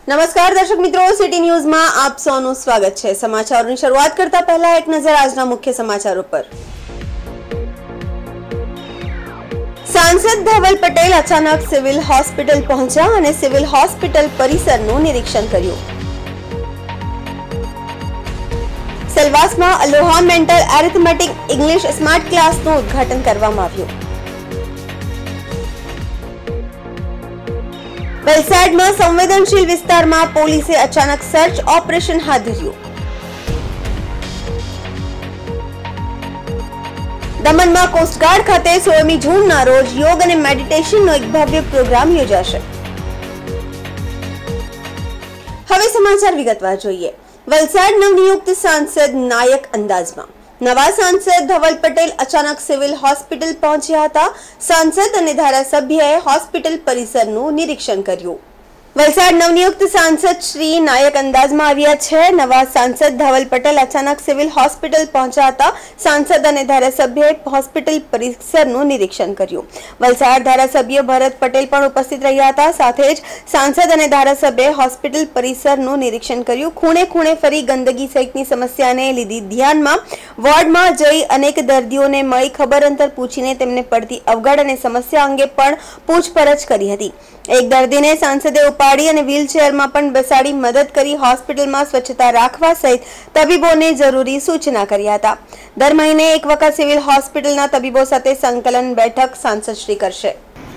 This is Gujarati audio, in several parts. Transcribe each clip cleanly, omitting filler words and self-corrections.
નમસ્કાર દર્શક મિત્રો, સિટી ન્યૂઝમાં આપ સૌનું સ્વાગત છે। સમાચારોની શરૂઆત કરતા પહેલા એક નજર આજના મુખ્ય સમાચારો પર। सांसद धवल पटेल अचानक सिविल हॉस्पिटल पहुंचा और सिविल हॉस्पिटल परिसरનું નિરીક્ષણ કર્યું। સેલવાસમાં Aloha mental arithmetic English smart ક્લાસનું ઉદ્ઘાટન કરવામાં આવ્યું। વલસાડમાં સંવેદનશીલ વિસ્તારમાં પોલીસે અચાનક સર્ચ ઓપરેશન હાથ ધર્યું। દમણમાં કોસ્ટગાર્ડ ખાતે 16મી જૂનના રોજ યોગ અને મેડિટેશનનો એક ભવ્ય પ્રોગ્રામ યોજાશે। હવે સમાચાર વિગતવાર જોઈએ। વલસાડ નવનિયુક્ત સાંસદ નાયક અંદાજમાં। નવા સાંસદ ધવલ પટેલ અચાનક સિવિલ હોસ્પિટલ પહોંચ્યા હતા। સાંસદ અને ધારાસભ્યએ હોસ્પિટલ પરિસરનું નિરીક્ષણ કર્યું। વલસાડ નવનિયુક્ત સાંસદ શ્રી નાયક અંદાજમાં આવ્યા છે। નવા સાંસદ ધવલ પટેલ અચાનક સિવિલ હોસ્પિટલ પહોંચ્યા હતા। સાંસદ અને ધારાસભ્યએ હોસ્પિટલ પરિસરનું નિરીક્ષણ કર્યું। વલસાડ ધારાસભ્ય ભરત પટેલ પણ ઉપસ્થિત રહ્યા હતા। સાથે જ સાંસદ અને ધારાસભ્યએ હોસ્પિટલ પરિસરનું નિરીક્ષણ કર્યું। ખૂણે ખૂણે ફરી ગંદકી સહિતની સમસ્યાને લીધી ધ્યાનમાં વોર્ડમાં જઈ અનેક દર્દીઓને મળી ખબર અંતર પૂછીને તેમને પડતી અવગડ અને સમસ્યા અંગે પણ પૂછપરછ કરી હતી। એક દર્દીને સાંસદે ઉપાડી અને વ્હીલચેરમાં પણ બેસાડી મદદ કરી હોસ્પિટલમાં સ્વચ્છતા રાખવા સહિત તબીબોને જરૂરી સૂચના કર્યા હતા। દર મહિને એક વખત સિવિલ હોસ્પિટલના તબીબો સાથે સંકલન બેઠક સાંસદશ્રી કરશે।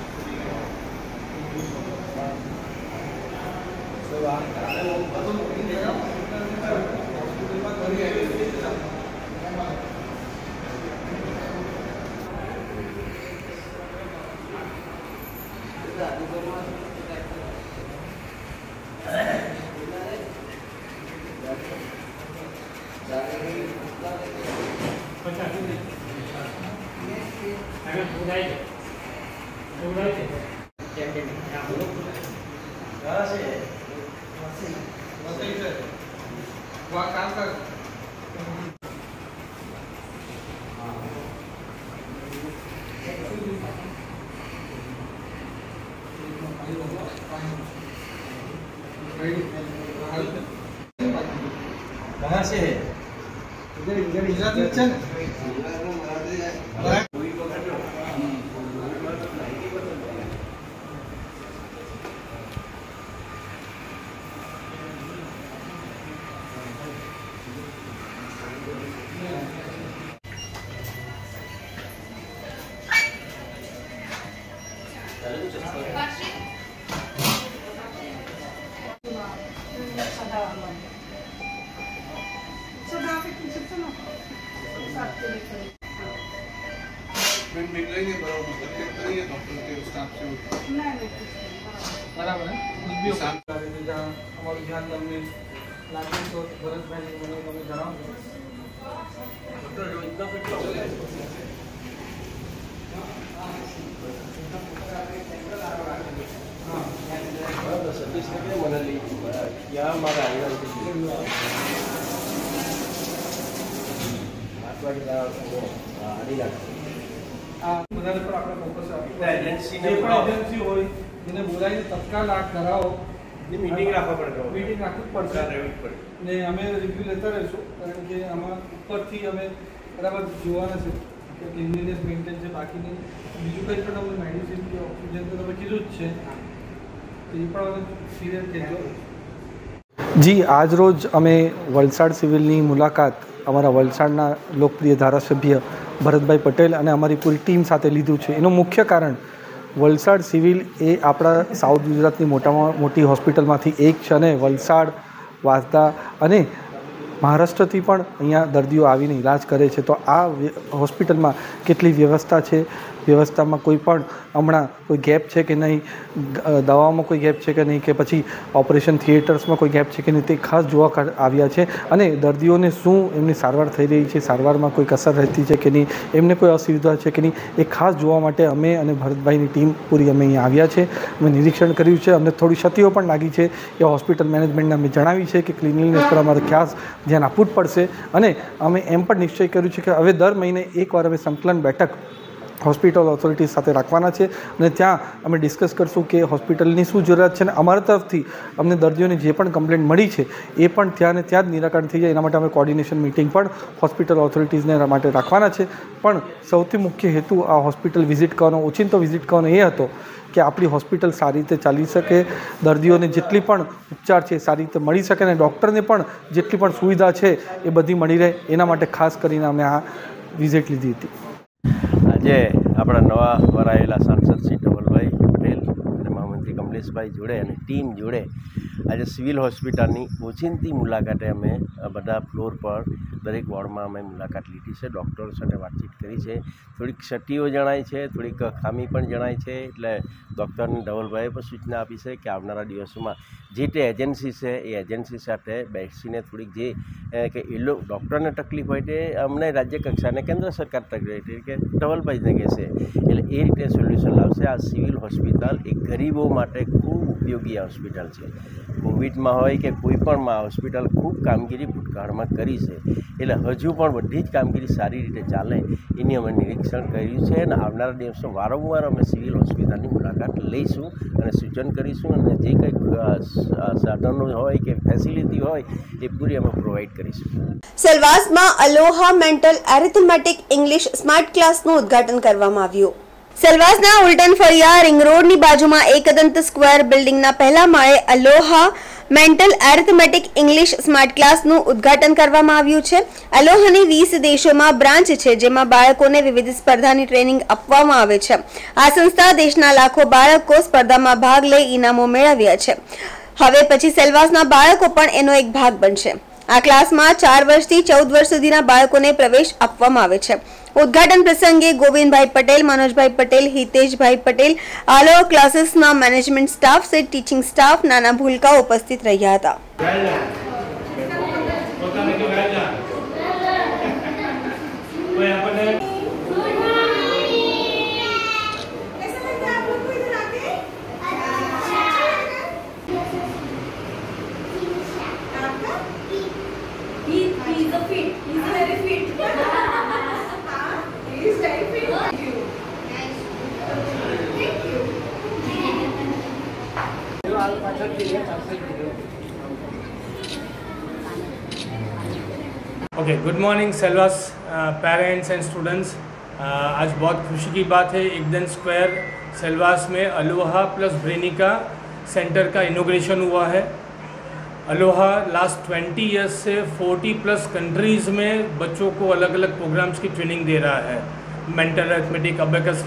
कहाँ से है? इधर इधर इधर चल। मिल रही है बराबर करेंगे डॉक्टर के स्टाफ से बराबर है कुछ भी हमारे ध्यान में लागे तो भरत भाई મને જણાવો। સતીશ ને મને લઈ ક્યાં મારા વધારે પર આપણે ફોકસ આપીએ। એજન્સી હોય એને બોલાવીને તત્કાલ આ કરાવો। મીટિંગ રાખવા પડે, મીટિંગ રાખવી પડશે ને અમે રિવ્યુ લેતા રહીશું, કારણ કે આમાં ઉપરથી અમે બરાબર જોવાના છે કે ક્લીનલીનેસ મેન્ટેન છે। બાકીની બીજું કંઈ પણ અમે મેડિસિન કે ઓક્સિજન તો તમે કીધું જ છે, તો એ પણ અમે સિરિયસ કહેજો। જી, આજ રોજ અમે વલસાડ સિવિલની મુલાકાત અમારા વલસાડના લોકપ્રિય ધારાસભ્ય ભરતભાઈ પટેલ અને અમારી પૂરી ટીમ સાથે લીધું છે। એનું મુખ્ય કારણ વલસાડ સિવિલ એ આપણા સાઉથ ગુજરાતની મોટામાં મોટી હોસ્પિટલમાંથી એક છે અને વલસાડ, વાંસદા અને મહારાષ્ટ્રથી પણ અહીંયા દર્દીઓ આવીને ઇલાજ કરે છે। તો આ હોસ્પિટલમાં કેટલી વ્યવસ્થા છે, વ્યવસ્થામાં કોઈ પણ હમણાં કોઈ ગેપ છે કે નહીં, દવામાં કોઈ ગેપ છે કે નહીં, કે પછી ઓપરેશન થિયેટર્સમાં કોઈ ગેપ છે કે નહીં, તે ખાસ જોવા આવ્યા છે। અને દર્દીઓને શું એમની સારવાર થઈ રહી છે, સારવારમાં કોઈ કસર રહેતી છે કે નહીં, એમને કોઈ અસુવિધા છે કે નહીં, એ ખાસ જોવા માટે અમે અને ભરતભાઈની ટીમ પૂરી અમે અહીંયા આવ્યા છે। અમે નિરીક્ષણ કર્યું છે। અમને થોડી ક્ષતિઓ પણ લાગી છે, એ હોસ્પિટલ મેનેજમેન્ટને અમે જણાવી છે કે ક્લિનિંગનેસ પર અમારે ખાસ ધ્યાન આપવું જ પડશે। અને અમે એમ પણ નિશ્ચય કર્યું છે કે હવે દર મહિને એકવાર અમે સંકલન બેઠક હોસ્પિટલ ઓથોરિટીઝ સાથે રાખવાના છે અને ત્યાં અમે ડિસ્કસ કરશું કે હોસ્પિટલની શું જરૂરિયાત છે અને અમારા તરફથી અમને દર્દીઓની જે પણ કમ્પ્લેન્ટ મળી છે એ પણ ત્યાં ને ત્યાં જ નિરાકરણ થઈ જાય એના માટે અમે કોર્ડિનેશન મિટિંગ પણ હોસ્પિટલ ઓથોરિટીઝને માટે રાખવાના છે. પણ સૌથી મુખ્ય હેતુ આ હોસ્પિટલ વિઝિટ કરવાનો, ઓચિંતો વિઝિટ કરવાનો એ હતો કે આપણી હોસ્પિટલ સારી રીતે ચાલી શકે, દર્દીઓને જેટલી પણ ઉપચાર છે સારી રીતે મળી શકે અને ડૉક્ટરને પણ જેટલી પણ સુવિધા છે એ બધી મળી રહે, એના માટે ખાસ કરીને અમે આ વિઝિટ લીધી હતી. આજે આપણા નવા વરાયેલા સાંસદ શ્રી ધવલભાઈ પટેલ અને મહામંત્રી કમલેશભાઈ જોડે અને ટીમ જોડે આજે સિવિલ હોસ્પિટલની ઓચિંતી મુલાકાતે અમે બધા ફ્લોર પર દરેક વોર્ડમાં અમે મુલાકાત લીધી છે, ડૉક્ટરો સાથે વાતચીત કરી છે. થોડીક ક્ષતિઓ જણાય છે, થોડીક ખામી પણ જણાય છે, એટલે ડૉક્ટરને ધવલભાઈએ પણ સૂચના આપી છે કે આવનારા દિવસોમાં જે તે એજન્સી છે એ એજન્સી સાથે બેસીને થોડીક જે કે એ લોકો ડૉક્ટરને તકલીફ હોય તે અમને રાજ્ય કક્ષાને કેન્દ્ર સરકાર તકલીફ કે ધવલભાઈને કહેશે એટલે એ રીતે સોલ્યુશન લાવશે. આ સિવિલ હોસ્પિટલ એ ગરીબો માટે ખૂબ ઉપયોગી હોસ્પિટલ છે. કોવિડમાં હોય કે કોઈ પણમાં હોસ્પિટલ ખૂબ કામગીરી ભૂતકાળમાં કરી છે, એટલે હજુ પણ બધી જ કામગીરી સારી રીતે ચાલે એની અમે નિરીક્ષણ કર્યું છે અને આવનારા દિવસો વારંવાર અમે સિવિલ હોસ્પિટલની મુલાકાત લઈશું અને સૂચન કરીશું અને જે કંઈક સાધનો હોય કે ફેસિલિટી હોય એ પૂરી અમે પ્રોવાઈડ કરીશું. સેલવાસમાં Aloha mental arithmetic English smart ક્લાસનું ઉદ્ઘાટન કરવામાં આવ્યું. સેલવાસના ઉલ્ટન ફળિયા રિંગ રોડની બાજુમાં એકદંત સ્ક્વેર બિલ્ડિંગના પહેલા માળે Aloha mental arithmetic English smart ક્લાસનું ઉદ્ઘાટન કરવામાં આવ્યું છે. અલોહાની 20 દેશોમાં બ્રાન્ચ છે, જેમાં બાળકોને વિવિધ સ્પર્ધાની ટ્રેનિંગ આપવામાં આવે છે. આ સંસ્થા દેશના લાખો બાળકો સ્પર્ધામાં ભાગ લઈ ઇનામો મેળવ્યા છે. હવે પછી સેલવાસના બાળકો પણ એનો એક ભાગ બનશે. આ ક્લાસમાં 4 વર્ષથી 14 વર્ષ સુધીના બાળકોને પ્રવેશ આપવામાં આવે છે. ઉદ્ઘાટન પ્રસંગે ગોવિંદભાઈ પટેલ, મનોજભાઈ પટેલ, હિતેશભાઈ પટેલ, આલો ક્લાસીસના મેનેજમેન્ટ સ્ટાફ સહિત ટીચિંગ સ્ટાફ, નાના ભૂલકાઓ ઉપસ્થિત રહ્યા હતા. Okay, good morning Silvassa parents and students. आज बहुत खुशी की बात है, एकदम स्क्वायर सेलवास में अलोहा प्लस ब्रेनिका सेंटर का इनॉग्रेशन हुआ है. अलोहा लास्ट 20 ईयर्स से 40 प्लस कंट्रीज़ में बच्चों को अलग अलग प्रोग्राम्स की ट्रेनिंग दे रहा है. Mental arithmetic, abacus,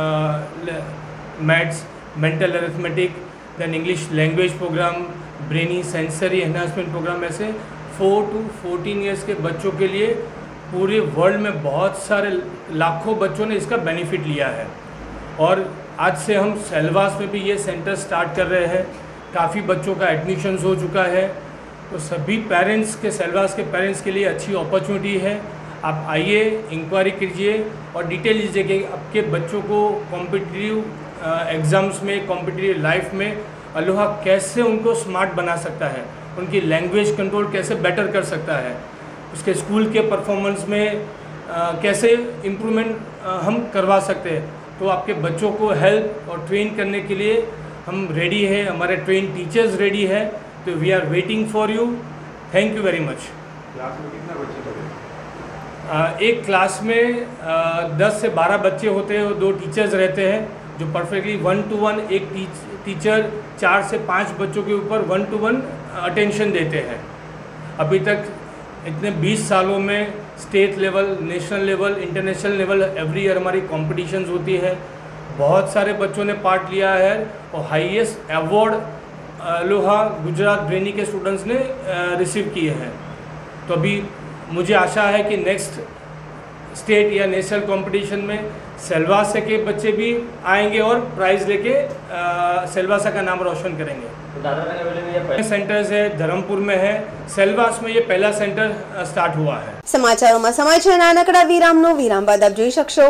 maths, mental arithmetic, then English language programme, brainy sensory enhancement programme, ऐसे 4 to 14 ईयर्स के बच्चों के लिए पूरे वर्ल्ड में बहुत सारे लाखों बच्चों ने इसका बेनिफिट लिया है. और आज से हम सेलवास में भी ये सेंटर स्टार्ट कर रहे हैं. काफ़ी बच्चों का एडमिशन्स हो चुका है, तो सभी पेरेंट्स के, सेलवास के पेरेंट्स के लिए अच्छी अपॉर्चुनिटी है. आप आइए, इंक्वायरी कीजिए और डिटेल लीजिए कि आपके बच्चों को कॉम्पिटिटिव एग्ज़ाम्स में, कॉम्पिटिटिव लाइफ में अलोहा कैसे उनको स्मार्ट बना सकता है, उनकी लैंग्वेज कंट्रोल कैसे बेटर कर सकता है, उसके स्कूल के परफॉर्मेंस में कैसे इम्प्रूवमेंट हम करवा सकते हैं. तो आपके बच्चों को हेल्प और ट्रेन करने के लिए हम रेडी है, हमारे ट्रेन टीचर्स रेडी है, तो we are waiting for you. Thank you very much. Class में कितना बच्चे पढ़े? एक क्लास में 10 से 12 बच्चे होते हैं और 2 टीचर्स रहते हैं जो परफेक्टली 1-to-1 एक टीचर 4 से 5 बच्चों के ऊपर 1-to-1 अटेंशन देते हैं. अभी तक इतने 20 सालों में state level, national level, international level every year हमारी कॉम्पिटिशन्स होती है. बहुत सारे बच्चों ने पार्ट लिया है और highest award Aloha Gujarat brainy के स्टूडेंट्स ने रिसीव किए हैं. तो अभी मुझे आशा है कि नेक्स्ट स्टेट या नेशनल कंपटीशन में सेलवासा के बच्चे भी आएंगे और प्राइज़ लेके सेलवासा का नाम रोशन करेंगे. सेंटर्स है, धर्मपुर में है, सेलवास में ये पहला सेंटर स्टार्ट हुआ है. સમાચારોમાં સમય છે નાનકડા વિરામનો. વિરામ બાદ આપ જોઈ શકશો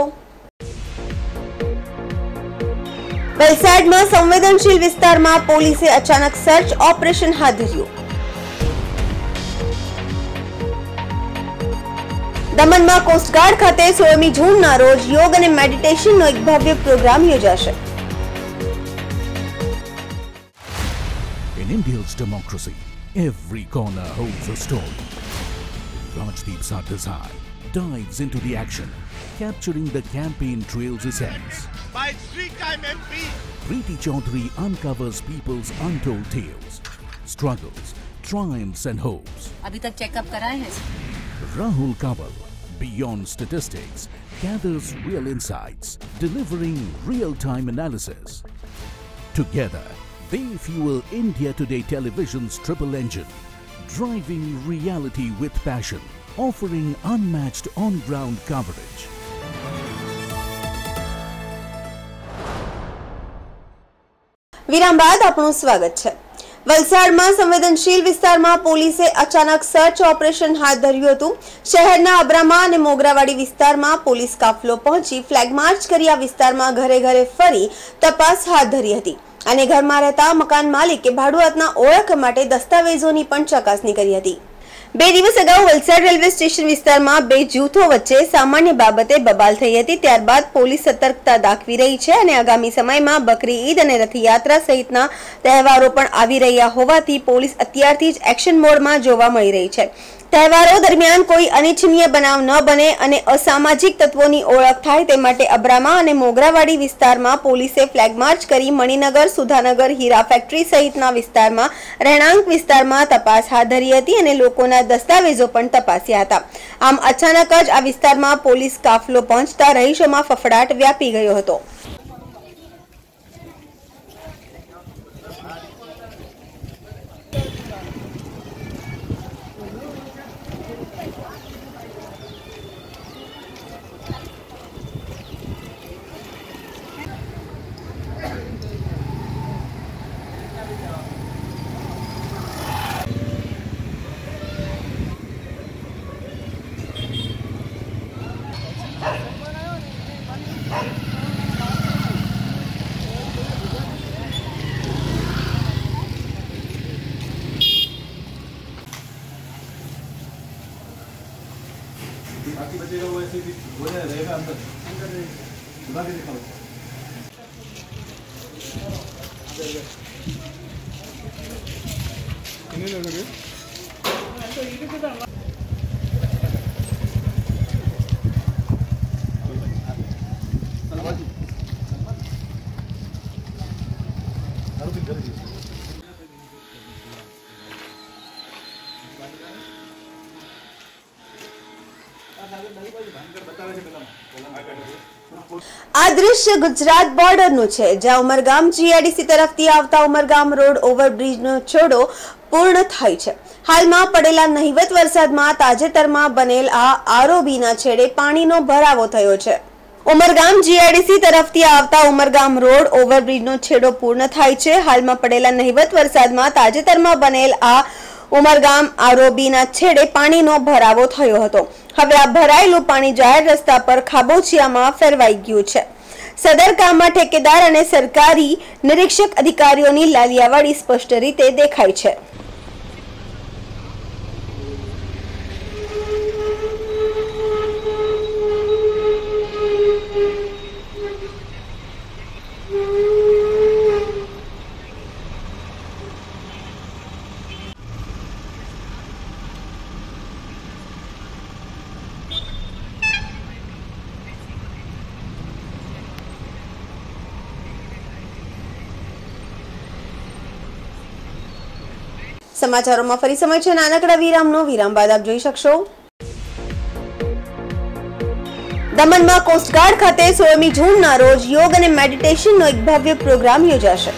વલસાડમાં સંવેદનશીલ વિસ્તારમાં પોલીસે અચાનક સર્ચ ઓપરેશન હાથ ધર્યું. દમણમાં કોસ્ટગાર્ડ ખાતે 16મી જૂનના રોજ યોગ અને મેડિટેશનનો એક ભવ્ય પ્રોગ્રામ યોજાશે. In India's democracy, every corner holds a story. Rajdeep Sardesai dives into the action, capturing the campaign trail's essence. By three-time MP. Preeti Chaudhary uncovers people's untold tales, struggles, triumphs and hopes. अभी तक चेकअप कराए हैं? Rahul Kanwal, beyond statistics, gathers real insights, delivering real-time analysis. Together, they fuel India Today Television's triple engine, driving reality with passion, offering unmatched on-ground coverage. વિરામ બાદ આપનું સ્વાગત છે. વલસાડમાં સંવેદનશીલ વિસ્તારમાં પોલીસે અચાનક સર્ચ ઓપરેશન હાથ ધર્યું હતું. શહેરના અબ્રામા અને મોગરાવાડી વિસ્તારમાં પોલીસ કાફલો પહોંચી ફ્લેગ માર્ચ કરી આ વિસ્તારમાં ઘરે ઘરે ફરી તપાસ હાથ ધરી હતી અને ઘરમાં રહેતા મકાન માલિકે ભાડુઆતના ઓળખ માટે દસ્તાવેજોની પણ ચકાસણી કરી હતી. 2 દિવસ અગાઉ વલસાડ રેલવે સ્ટેશન વિસ્તારમાં 2 જૂથો વચ્ચે સામાન્ય બાબતે બબાલ થઈ હતી. ત્યારબાદ પોલીસ સતર્કતા દાખવી રહી છે અને આગામી સમયમાં બકરી ઈદ અને રથયાત્રા સહિતના તહેવારો પણ આવી રહ્યા હોવાથી પોલીસ અત્યારથી જ એક્શન મોડમાં જોવા મળી રહી છે. તહેવારો દરમિયાન કોઈ અનિચ્છનીય બનાવ ન બને અને અસામાજિક તત્વોની ઓળખ થાય તે માટે અબ્રામા અને મોગરાવાડી વિસ્તારમાં પોલીસે ફ્લેગ માર્ચ કરી મણિનગર, સુધાનગર, હીરા ફેક્ટરી સહિતના વિસ્તારમાં રહેણાંક વિસ્તારમાં તપાસ હાથ ધરી હતી અને લોકોના દસ્તાવેજો પણ તપાસ્યા હતા. આમ અચાનક જ આ વિસ્તારમાં પોલીસ કાફલો પહોંચતા રહીશોમાં ફફડાટ વ્યાપી ગયો હતો. बाकी बचेगा वो ऐसे भी हो जाए रहेगा अंदर बुला के दिखाओ. कितने लोग हैं? આ દ્રશ્ય ગુજરાત બોર્ડરનું છે, જ્યાં ઉમરગામ જીઆઈડીસી તરફથી આવતા ઉમરગામ રોડ ઓવરબ્રિજનો છેડો પૂર્ણ થાય છે. હાલમાં પડેલા નહિવત વરસાદમાં તાજેતરમાં બનેલ આ આરઓબીના છેડે પાણીનો ભરાવો થયો છે. ઉમરગામ જીઆઈડીસી તરફથી આવતા ઉમરગામ રોડ ઓવરબ્રિજનો છેડો પૂર્ણ થાય છે. હાલમાં પડેલા નહિવત વરસાદમાં તાજેતરમાં બનેલ આ ઉમરગામ આરઓબીના છેડે પાણીનો ભરાવો થયો હતો. હવે આ ભરાયેલું પાણી જાહેર રસ્તા પર ખાબોચિયામાં ફેરવાઈ ગયું છે. સદર કામમાં ઠેકેદાર અને સરકારી નિરીક્ષક અધિકારીઓની લાલિયાવાડી સ્પષ્ટ રીતે દેખાય છે. સમાચારોમાં ફરી સમય છે નાનકડા વિરામનો. વિરામ બાદ આપ જોઈ શકશો દમણમાં કોસ્ટગાર્ડ ખાતે 16મી જૂનના રોજ યોગ અને મેડિટેશનનો એક ભવ્ય પ્રોગ્રામ યોજાશે.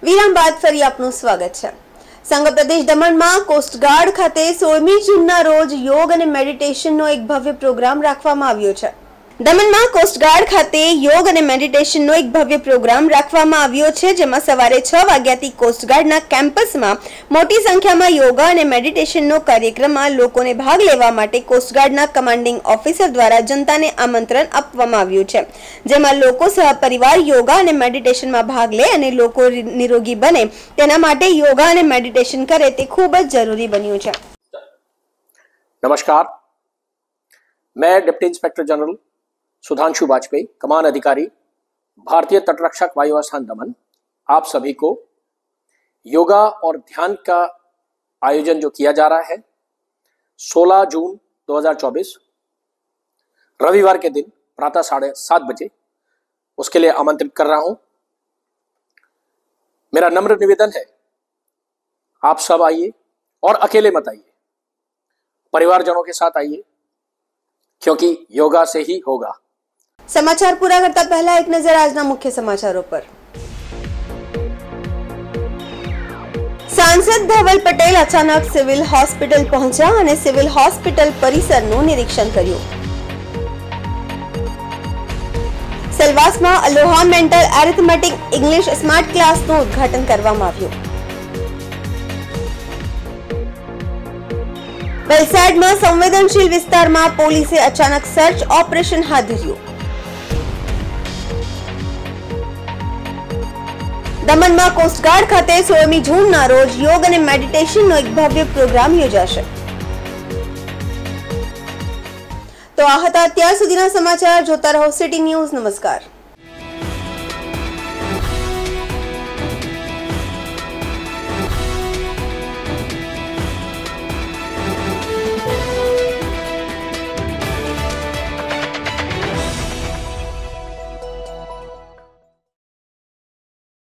વિરામ બાદ ફરી આપનું સ્વાગત છે। સંઘ પ્રદેશ દમણમાં કોસ્ટગાર્ડ ખાતે 16મી જૂનના રોજ યોગ અને મેડિટેશનનો એક ભવ્ય પ્રોગ્રામ રાખવામાં આવ્યો છે। દમણમાં કોસ્ટગાર્ડ ખાતે યોગ અને મેડિટેશનનો એક ભવ્ય પ્રોગ્રામ રાખવામાં આવ્યો છે, જેમાં સવારે 6 વાગ્યાથી કોસ્ટગાર્ડના કેમ્પસમાં મોટી સંખ્યામાં યોગા અને મેડિટેશનનો કાર્યક્રમમાં લોકોને ભાગ લેવા માટે કોસ્ટગાર્ડના કમાન્ડિંગ ઓફિસર દ્વારા જનતાને આમંત્રણ આપવામાં આવ્યું છે, જેમાં લોકો સહપરિવાર યોગા અને મેડિટેશનમાં ભાગ લે અને લોકો નિરોગી બને તેના માટે યોગા અને મેડિટેશન કરે તે ખૂબ જ જરૂરી બન્યું છે। नमस्कार, मैं deputy inspector general Sudhanshu Vajpayee, कमान अधिकारी भारतीय तटरक्षक वायुस्थान दमन, आप सभी को योगा और ध्यान का आयोजन जो किया जा रहा है 16 जून 2024 रविवार के दिन प्रातः 7:30 बजे, उसके लिए आमंत्रित कर रहा हूं। मेरा नम्र निवेदन है, आप सब आइए और अकेले मत आइए, परिवारजनों के साथ आइए, क्योंकि योगा से ही होगा। समाचार पूरा करता पहला एक नजर આજના મુખ્ય સમાચારો પર। सांसद धवल पटेल अचानक सिविल हॉस्पिटल पहुंचा અને સિવિલ હોસ્પિટલ પરિસરનું નિરીક્ષણ કર્યું। સેલવાસમાં Aloha mental arithmetic English smart ક્લાસનું ઉદ્ઘાટન કરવામાં આવ્યું। વલસાડમાં સંવેદનશીલ વિસ્તારમાં પોલીસે અચાનક સર્ચ ઓપરેશન હાથ ધર્યું। દમણમાં કોસ્ટગાર્ડ ખાતે 16મી જૂનના રોજ યોગ અને મેડિટેશનનો એક ભવ્ય પ્રોગ્રામ યોજાશે। તો આ હતા અત્યાર સુધીના સમાચાર। જોતા રહો સિટી ન્યૂઝ। નમસ્કાર।